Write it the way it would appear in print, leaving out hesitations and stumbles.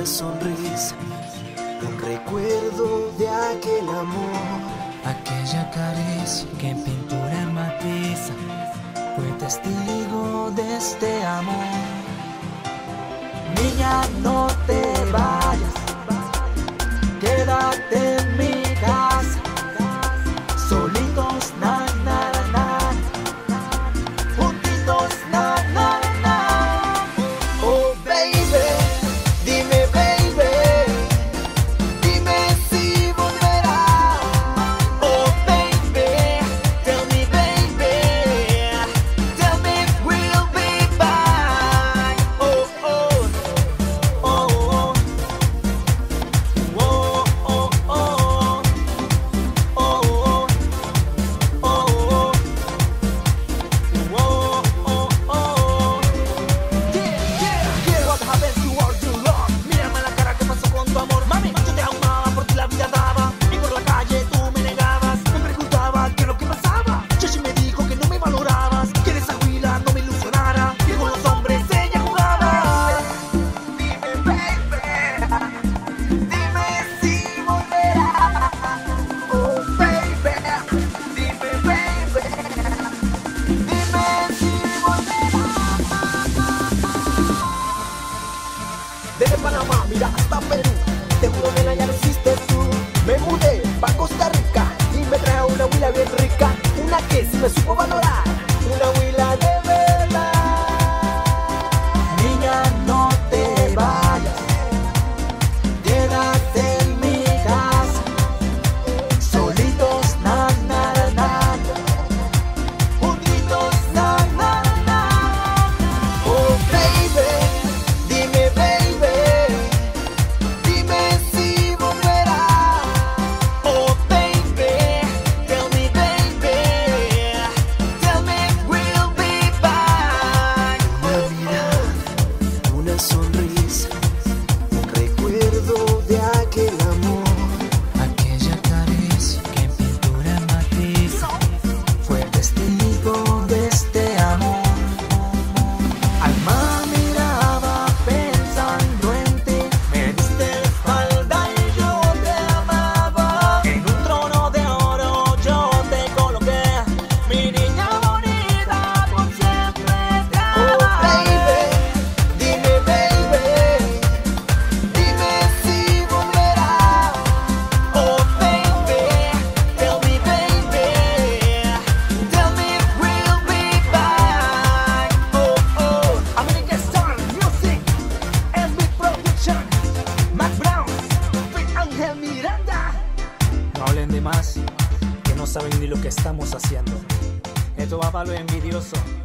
sonrisa, un recuerdo de aquel amor. Aquella caricia que en pintura matiza fue testigo de este amor. Niña, no te vayas, quédate en mi casa, solitos, na, na, na, juntitos, na, na, na. Oh baby, dime baby, dime si volverás. Oh baby, tell me baby, tell me we'll be back. Oh oh, oh oh, oh oh, oh oh, oh oh, oh oh. Yeah, what happened to all your love? Mírame la cara, ¿qué pasó con tu amor? Mami, yo te amaba, por ti la vida daba, y por la calle tú me negabas. Me preguntaba qué es lo que pasaba. Chechi me dijo que no me valorabas, que esa huila no me ilusionara, que con los hombres ella jugaba. Dime baby, dime si volverás. Oh baby, dime baby, dime si volverás. Desde Panamá, mira hasta Perú, te juro nena ya no existes tú. Me mudé pa' Costa Rica y me traje una huila bien rica, una que sí me supo valorar, una huila de verdad. Niña, no te vayas, quédate en mi casa, solitos, na, na, na, juntitos, na, na, na. Oh baby, dime baby, dime si volverás. Oh baby, tell me baby, tell me we'll be back. Una mirada, una sonrisa, un recuerdo de aquel amor. Aquella caricia que en pintura matiza fue testigo de este amor. Alma miraba pensando en ti, me diste la espalda y yo te amaba. En un trono de oro yo te coloqué, mi niña bonita, por siempre te amaré. Oh baby, dime baby, dime si volverás. Oh baby, tell me baby, tell me we'll be back. Oh oh, American Star Music and Big Production, Mac Brown, Fit Ángel Miranda. No hablen de más, que no saben ni lo que estamos haciendo. Esto va para los envidiosos.